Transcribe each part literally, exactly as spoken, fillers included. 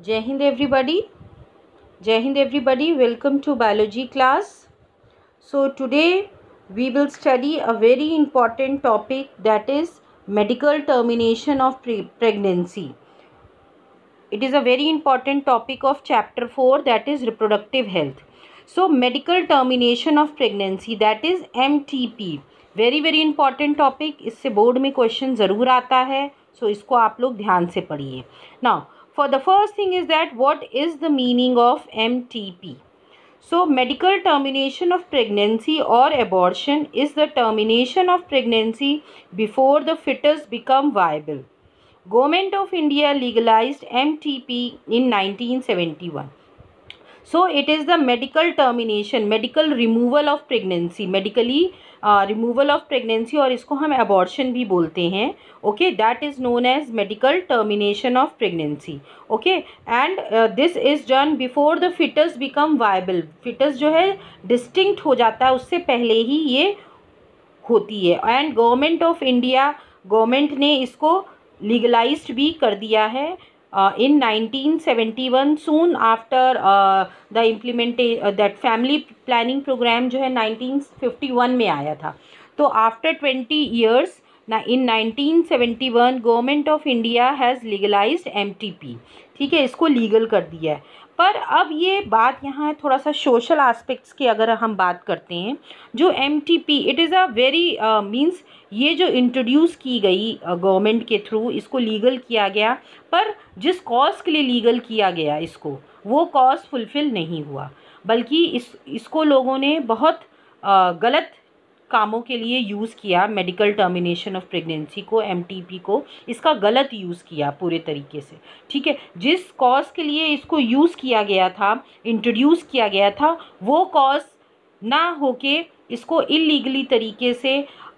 Jai Hind everybody. Jai Hind everybody. Welcome to biology class. So today we will study a very important topic, that is medical termination of pre- pregnancy. It is a very important topic of chapter four, that is reproductive health. So medical termination of pregnancy, that is M T P. Very very important topic, इससे board में question ज़रूर आता है, सो so इसको आप लोग ध्यान से पढ़िए. Now for the first thing is that what is the meaning of M T P. So medical termination of pregnancy or abortion is the termination of pregnancy before the fetus become viable. Government of India legalized M T P in nineteen seventy-one. So it is the medical termination, medical removal of pregnancy, medically uh, removal of pregnancy, और इसको हम abortion भी बोलते हैं. Okay, that is known as medical termination of pregnancy. Okay, and uh, this is done before the fetus become viable. fetus जो है distinct हो जाता है, उससे पहले ही ये होती है. and government of India, government ने इसको legalized भी कर दिया है in nineteen seventy-one, soon after uh, the implementation uh, that family planning program जो है nineteen fifty-one में आया था. तो after twenty years ना in nineteen seventy-one government of India has legalized M T P. ठीक है, इसको लीगल कर दिया है. पर अब ये बात यहाँ है थोड़ा सा सोशल एस्पेक्ट्स की अगर हम बात करते हैं. जो M T P, it is a very means ये जो इंट्रोड्यूस की गई गवर्नमेंट uh, के थ्रू इसको लीगल किया गया, पर जिस कॉज के लिए लीगल किया गया इसको, वो कॉज फुलफ़िल नहीं हुआ, बल्कि इस इसको लोगों ने बहुत uh, गलत कामों के लिए यूज़ किया. मेडिकल टर्मिनेशन ऑफ प्रेगनेंसी को, एम टी पी को, इसका गलत यूज़ किया पूरे तरीके से. ठीक है, जिस कॉज के लिए इसको यूज़ किया गया था, इंट्रोड्यूस किया गया था, वो कॉज ना होके इसको इलीगली तरीके से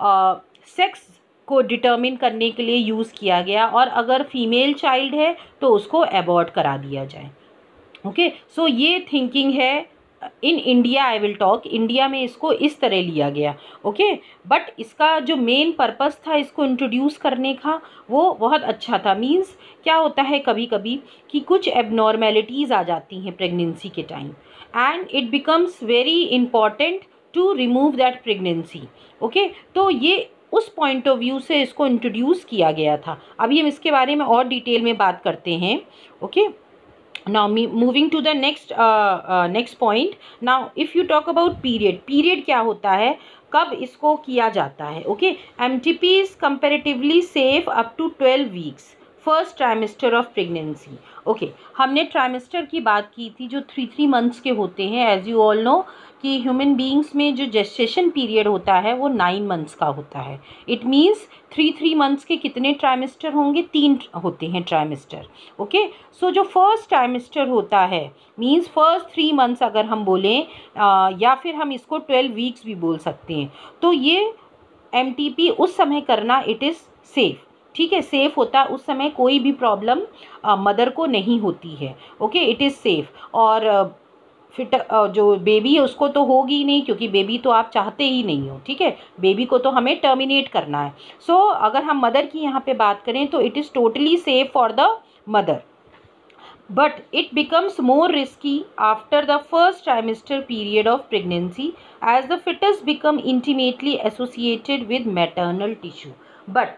सेक्स को डिटर्मिन करने के लिए यूज़ किया गया, और अगर फीमेल चाइल्ड है तो उसको अबॉर्ट करा दिया जाए. ओके, सो ये थिंकिंग है in India. I will talk, India में इसको इस तरह लिया गया. ओके, बट इसका जो मेन पर्पस था इसको इंट्रोड्यूस करने का, वो बहुत अच्छा था. मींस क्या होता है कभी कभी कि कुछ एबनॉर्मेलिटीज़ आ जाती हैं प्रेगनेंसी के time, and it becomes very important to remove that pregnancy. Okay, तो ये उस पॉइंट ऑफ व्यू से इसको इंट्रोड्यूस किया गया था. अभी हम इसके बारे में और डिटेल में बात करते हैं. Okay, now me moving to the next uh, uh, next point. now if you talk about period, period क्या होता है, कब इसको किया जाता है. Okay, M T P is comparatively safe up to twelve weeks first trimester of pregnancy. Okay, हमने trimester की बात की थी जो थ्री थ्री मंथ्स के होते हैं. एज यू ऑल नो कि ह्यूमन बींग्स में जो जेस्टेशन पीरियड होता है वो नाइन मंथ्स का होता है. It means three three months के कितने ट्राइमेस्टर होंगे, तीन होते हैं ट्राइमेस्टर. ओके, सो जो फर्स्ट ट्राइमेस्टर होता है मीन्स फर्स्ट थ्री मंथ्स अगर हम बोलें, आ, या फिर हम इसको ट्वेल्व वीक्स भी बोल सकते हैं, तो ये एम टी पी उस समय करना इट इज़ सेफ़. ठीक है, सेफ़ होता है उस समय, कोई भी प्रॉब्लम मदर को नहीं होती है. Okay, it is safe. और फिट जो बेबी है उसको तो होगी ही नहीं, क्योंकि बेबी तो आप चाहते ही नहीं हो. ठीक है, बेबी को तो हमें टर्मिनेट करना है. सो so, अगर हम मदर की यहाँ पे बात करें तो it is totally safe for the mother, but it becomes more risky after the first trimester period of pregnancy as the fetus become intimately associated with maternal tissue. But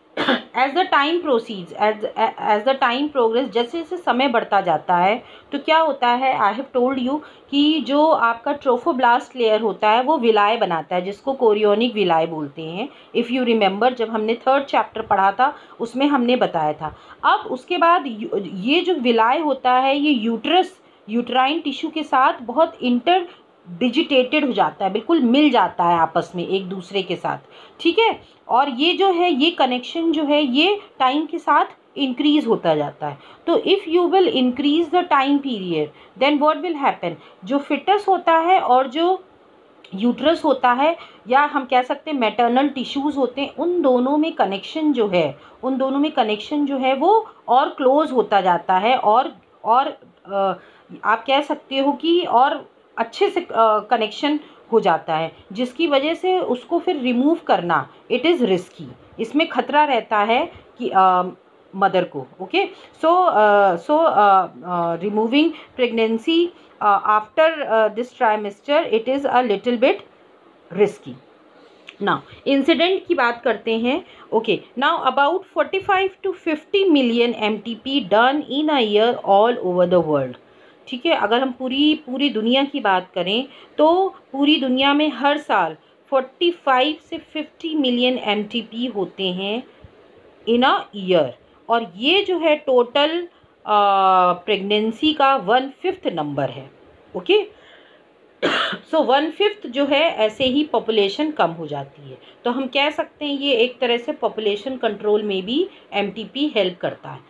as the time proceeds, as as the time progress, जैसे जैसे समय बढ़ता जाता है तो क्या होता है, आई हैव टोल्ड यू कि जो आपका ट्रोफोब्लास्ट लेयर होता है वो विलाय बनाता है, जिसको कोरियोनिक विलाय बोलते हैं. इफ़ यू रिमेंबर, जब हमने थर्ड चैप्टर पढ़ा था उसमें हमने बताया था. अब उसके बाद ये जो विलाय होता है ये यूट्रस, यूट्राइन टिश्यू के साथ बहुत इंटर डिजिटेटेड हो जाता है, बिल्कुल मिल जाता है आपस में एक दूसरे के साथ. ठीक है, और ये जो है ये कनेक्शन जो है ये टाइम के साथ इंक्रीज़ होता जाता है. तो if you will increase the time period, then what will happen, जो फिटस होता है और जो यूट्रस होता है, या हम कह सकते हैं मैटरनल टिश्यूज़ होते हैं, उन दोनों में कनेक्शन जो है उन दोनों में कनेक्शन जो है वो और क्लोज़ होता जाता है, और और आ, आप कह सकते हो कि और अच्छे से कनेक्शन हो जाता है, जिसकी वजह से उसको फिर रिमूव करना इट इज़ रिस्की. इसमें ख़तरा रहता है कि मदर को. Okay, so so removing pregnancy after this trimester it is a little bit risky. Now incident की बात करते हैं. Okay, now about forty five to fifty million M T P done in a year all over the world. ठीक है, अगर हम पूरी पूरी दुनिया की बात करें तो पूरी दुनिया में हर साल फोर्टी फाइव से fifty million M T P होते हैं इन अ ईयर. और ये जो है टोटल प्रेगनेंसी का वन फिफ्थ नंबर है. ओके, सो वन फिफ्थ जो है ऐसे ही पॉपुलेशन कम हो जाती है. तो हम कह सकते हैं ये एक तरह से पॉपुलेशन कंट्रोल में भी एम टी पी हेल्प करता है.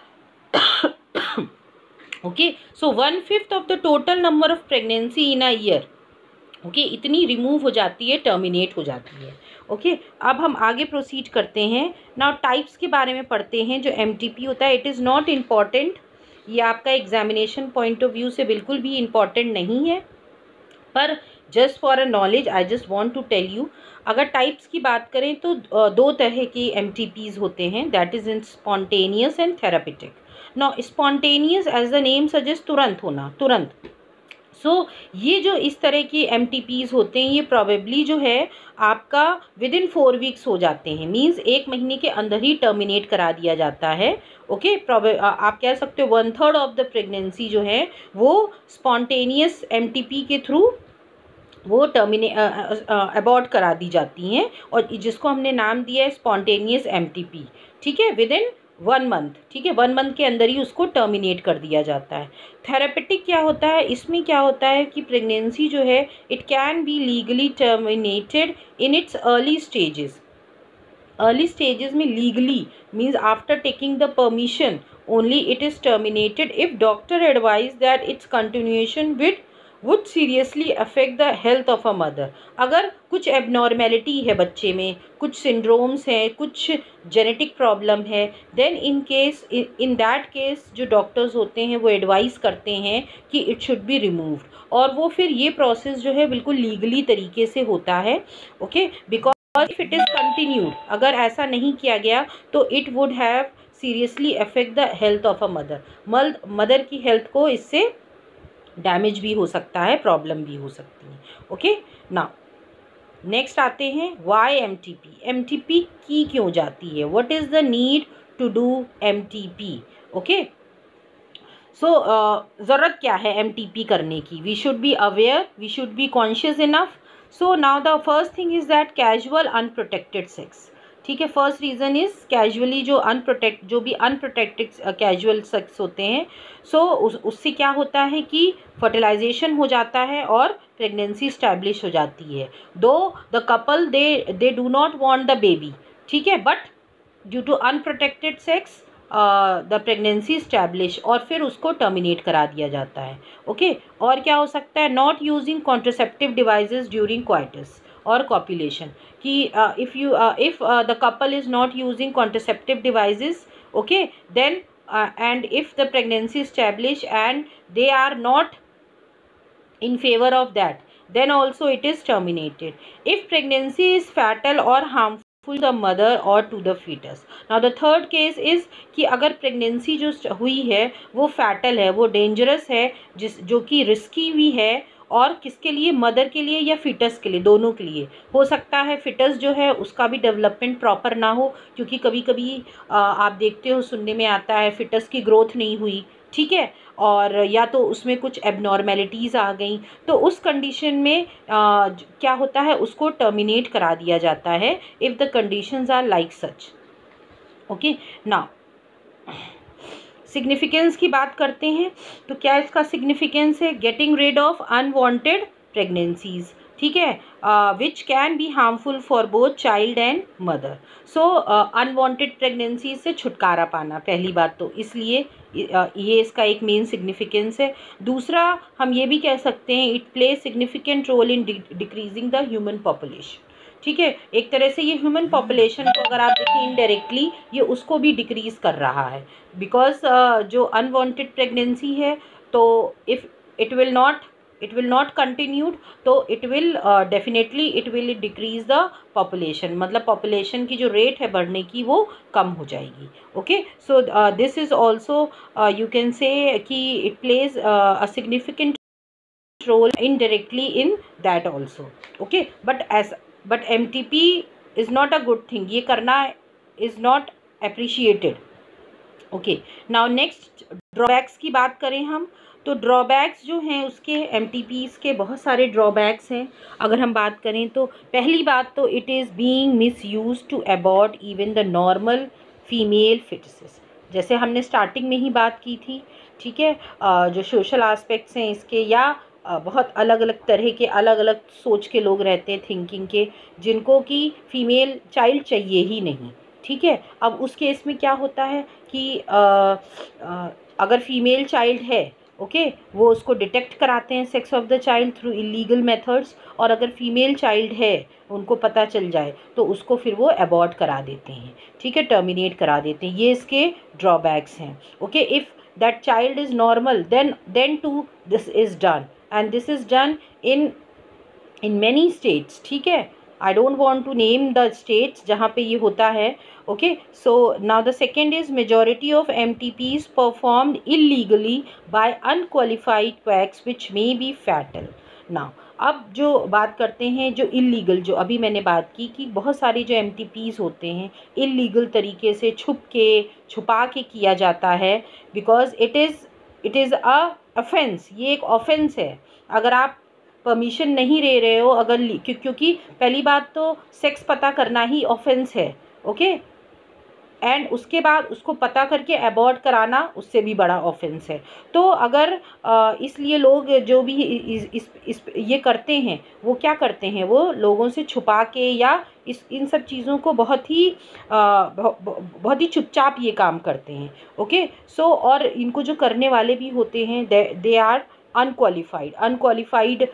Okay, so one fifth of the total number of pregnancy in a year, okay, इतनी रिमूव हो जाती है, टर्मिनेट हो जाती है. ओके, अब हम आगे प्रोसीड करते हैं. नाउ टाइप्स के बारे में पढ़ते हैं. जो एम टी पी होता है इट इज़ नॉट इम्पॉर्टेंट, ये आपका एग्जामिनेशन पॉइंट ऑफ व्यू से बिल्कुल भी इम्पॉर्टेंट नहीं है, पर just for a knowledge I just want to tell you. अगर टाइप्स की बात करें तो दो तरह के एम टी पीज़ होते हैं, that is in spontaneous and therapeutic. Now spontaneous as the name suggest तुरंत होना, तुरंत. सो so, ये जो इस तरह की एम टी पीज़ होते हैं ये प्रॉबेबली जो है आपका विद इन फोर वीक्स हो जाते हैं, मींस एक महीने के अंदर ही टर्मिनेट करा दिया जाता है. Okay, okay? आप कह सकते हो one third of the pregnancy जो है वो स्पॉन्टेनियस एम टी पी के थ्रू वो टर्मिने अबॉर्ट करा दी जाती हैं, और जिसको हमने नाम दिया है स्पॉन्टेनियस एम टी पी. ठीक है, विद इन वन मंथ. ठीक है, वन मंथ के अंदर ही उसको टर्मिनेट कर दिया जाता है. थेरेपेटिक क्या होता है, इसमें क्या होता है कि प्रेगनेंसी जो है it can be legally terminated in its early stages. Early stages में legally means after taking the permission only it is terminated if doctor advise that its continuation with would seriously affect the health of a mother. अगर कुछ abnormality है बच्चे में, कुछ syndromes हैं, कुछ genetic problem है, then in case in that case जो डॉक्टर्स होते हैं वो एडवाइस करते हैं कि इट शुड बी रिमूव्ड, और वो फिर ये प्रोसेस जो है बिल्कुल लीगली तरीके से होता है. Okay, because if it is continued, अगर ऐसा नहीं किया गया तो it would have seriously affect the health of a mother. Mother की हेल्थ को इससे डैमेज भी हो सकता है, प्रॉब्लम भी हो सकती है. ओके, नाउ नेक्स्ट आते हैं Y M T P. M T P की क्यों जाती है, what is the need to do M T P. Okay, so ज़रूरत क्या है एम टी पी करने की. We should be aware, we should be conscious enough. So now the first thing is that casual unprotected sex. ठीक है, first reason is casually जो unprotect जो भी अनप्रोटेक्टेड कैजुअल सेक्स होते हैं, सो so, उस उससे क्या होता है कि फर्टिलाइजेशन हो जाता है और प्रेगनेंसी इस्टेब्लिश हो जाती है. Though the couple they they do not want the baby. ठीक है, but due to unprotected sex the pregnancy establish, और फिर उसको टर्मिनेट करा दिया जाता है. Okay okay? और क्या हो सकता है, not using contraceptive devices during coitus और कॉपुलेशन. कि if you if the couple is not using contraceptive devices, okay, then and if the pregnancy establish and they are not in favor of that, then also it is terminated. If pregnancy is fatal or harmful to the mother or to the fetus. Now the third case is कि अगर pregnancy जो हुई है वो fatal है, वो dangerous है, जिस जो कि रिस्की भी है, और किसके लिए, मदर के लिए या फिटस के लिए, दोनों के लिए हो सकता है. फिटस जो है उसका भी डेवलपमेंट प्रॉपर ना हो, क्योंकि कभी कभी आप देखते हो, सुनने में आता है फिटस की ग्रोथ नहीं हुई. ठीक है, और या तो उसमें कुछ एबनॉर्मेलिटीज़ आ गई, तो उस कंडीशन में आ, क्या होता है, उसको टर्मिनेट करा दिया जाता है if the conditions are like such. Okay, now significance की बात करते हैं. तो क्या इसका सिग्निफिकेंस है, getting rid of unwanted pregnancies. ठीक है, which can be harmful for both child and mother. So unwanted pregnancy से छुटकारा पाना, पहली बात तो इसलिए uh, ये इसका एक मेन सिग्निफिकेंस है. दूसरा हम ये भी कह सकते हैं, it play significant role in decreasing the human population. ठीक है, एक तरह से ये ह्यूमन पॉपुलेशन को अगर आप देखें इनडायरेक्टली ये उसको भी डिक्रीज़ कर रहा है, बिकॉज uh, जो अनवांटेड प्रेगनेंसी है तो if it will not it will not continued, तो it will uh, definitely it will decrease the population, मतलब population की जो rate है बढ़ने की वो कम हो जाएगी. Okay, so uh, this is also uh, you can say कि it plays uh, a significant role indirectly in that also. Okay, but as but M T P is not a good thing, ये करना is not appreciated. Okay, now next drawbacks की बात करें हम, तो drawbacks जो हैं उसके एम टी पीज़ के बहुत सारे ड्रॉबैक्स हैं. अगर हम बात करें तो पहली बात तो it is being misuse to abort even the normal female fetuses, जैसे हमने स्टार्टिंग में ही बात की थी. ठीक है, जो सोशल एस्पेक्ट्स हैं इसके, या बहुत अलग अलग तरह के अलग अलग सोच के लोग रहते हैं, थिंकिंग के, जिनको कि फीमेल चाइल्ड चाहिए ही नहीं. ठीक है, अब उस केस में क्या होता है कि आ, आ, अगर फीमेल चाइल्ड है, ओके, वो उसको डिटेक्ट कराते हैं sex of the child through illegal methods, और अगर फीमेल चाइल्ड है उनको पता चल जाए तो उसको फिर वो अबॉर्ट करा देते हैं. ठीक है, टर्मिनेट करा देते हैं. ये इसके ड्रॉबैक्स हैं. Okay, if that child is normal then then to this is done, and this is done in in many states. ठीक है, I don't want to name the states जहाँ पे ये होता है. Okay, so now the second is majority of M T Ps performed illegally by unqualified quacks which may be fatal. Now अब जो बात करते हैं जो इलीगल, जो अभी मैंने बात की कि बहुत सारे जो M T Ps होते हैं इलीगल तरीके से छुप के छुपा के किया जाता है, because it is it is a offence. ये एक ऑफेंस है अगर आप परमिशन नहीं ले रहे हो, अगर क्यों क्योंकि पहली बात तो सेक्स पता करना ही ऑफेंस है. ओके, एंड उसके बाद उसको पता करके अबॉर्ट कराना उससे भी बड़ा ऑफेंस है. तो अगर आ, इसलिए लोग जो भी इस, इस, इस ये करते हैं वो क्या करते हैं, वो लोगों से छुपा के या इस इन सब चीज़ों को बहुत ही आ, बहुत ही चुपचाप ये काम करते हैं. ओके, सो और इनको जो करने वाले भी होते हैं they are unqualified unqualified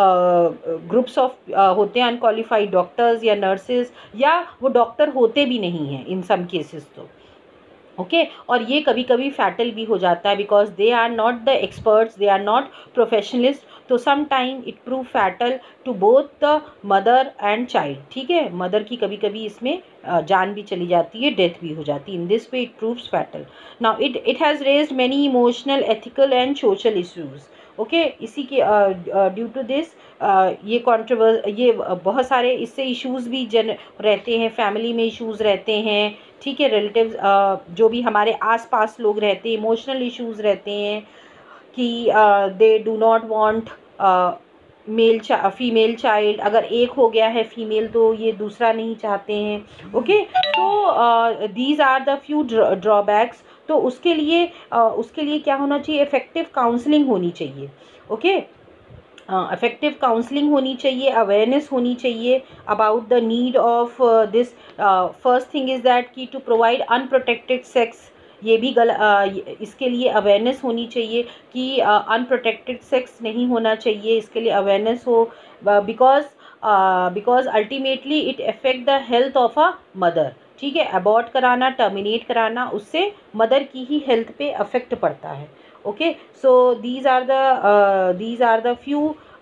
groups of होते हैं, अनक्वालिफाइड डॉक्टर्स या नर्सेज, या वो डॉक्टर होते भी नहीं हैं इन सम केसेस तो. Okay okay? और ये कभी कभी फैटल भी हो जाता है because they are not the experts, they are not professionalist, तो some time it prove fatal to both the mother and child. ठीक है, मदर की कभी कभी इसमें जान भी चली जाती है, डेथ भी हो जाती है. In this way it proves fatal. Now it it has raised many emotional, ethical and social issues. Okay, इसी के ड्यू टू दिस ये कॉन्ट्रोवर्स ये बहुत सारे इससे इश्यूज़ भी जन रहते हैं, फैमिली में इश्यूज़ रहते हैं. ठीक है, रिलेटिव्स uh, जो भी हमारे आसपास लोग रहते हैं, इमोशनल इश्यूज़ रहते हैं कि they do not want male female child. अगर एक हो गया है फीमेल तो ये दूसरा नहीं चाहते हैं. ओके, तो these are the few drawbacks. तो उसके लिए uh, उसके लिए क्या होना चाहिए, इफ़ेक्टिव काउंसलिंग होनी चाहिए. ओके, इफ़ेक्टिव काउंसलिंग होनी चाहिए, अवेयरनेस होनी चाहिए about the need of this. First thing is that कि टू प्रोवाइड अनप्रोटेक्टेड सेक्स, ये भी गल uh, इसके लिए अवेयरनेस होनी चाहिए कि अनप्रोटेक्टेड uh, सेक्स नहीं होना चाहिए. इसके लिए अवेयरनेस हो, because because ultimately it affect the health of a mother. ठीक है, अबॉर्ट कराना, टर्मिनेट कराना, उससे मदर की ही हेल्थ पे अफेक्ट पड़ता है. Okay, so these are the these are the few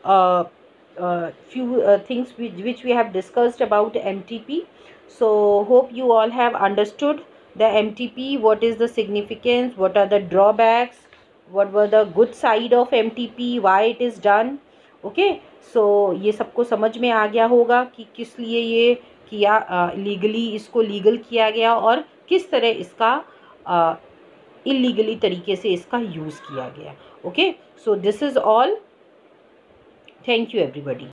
few things which we have discussed about M T P. So hope you all have understood the M T P, what is the significance, what are the drawbacks, what were the good side of M T P, why it is done. Okay, so ये सबको समझ में आ गया होगा कि किस लिए ये किया, लीगली uh, इसको लीगल किया गया और किस तरह इसका इलीगली uh, तरीके से इसका यूज़ किया गया. Okay, so this is all. Thank you everybody.